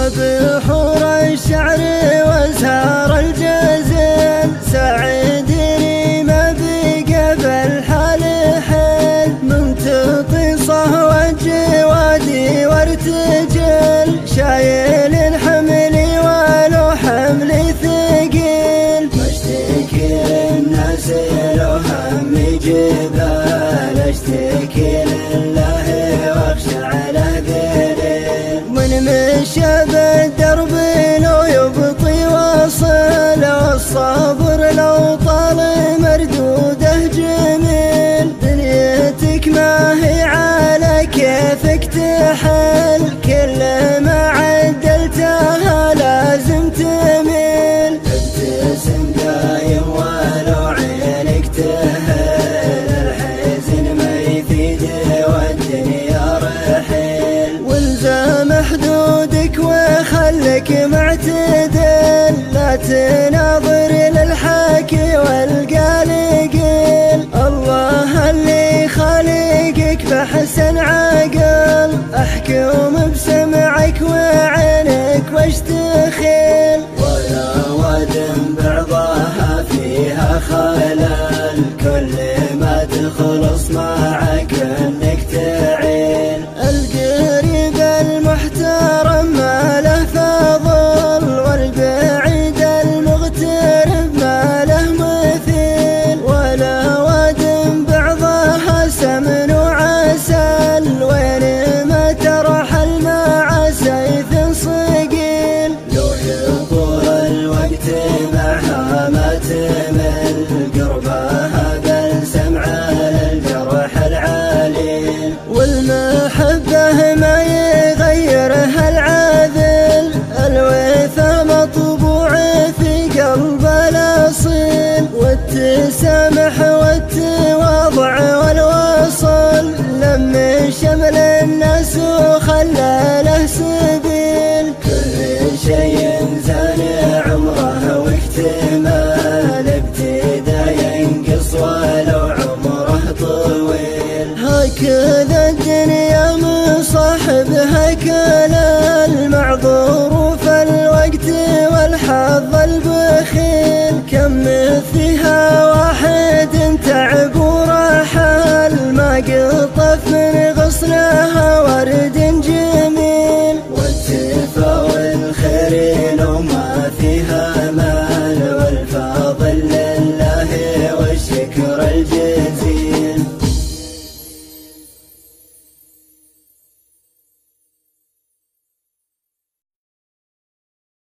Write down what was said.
وبحور الشعر وازهار الجزل، ساعدني ما بقى بالحال حل، ممتطي صهوة جوادي وارتجل، شايل الحمل ولو حملي ثقيل، واشتكي الناس لو همي جبال، اشتكي لله واخشى على قليل، من مشى بالدرب لو يبطي وصل، والصبر لو طال مردوده جميل، دنيتك ما هي على كيفك تحل، كل ما عدلتها لازم تميل، ابتسم دايم ولو عينك تهل، الحزن ما يفيد والدنيا رحيل، والزم حدودك وخلك معتدل، لا تناظر للحاكي والقالقيل، الله اللي خالقك بحسن عقل، احكم بسم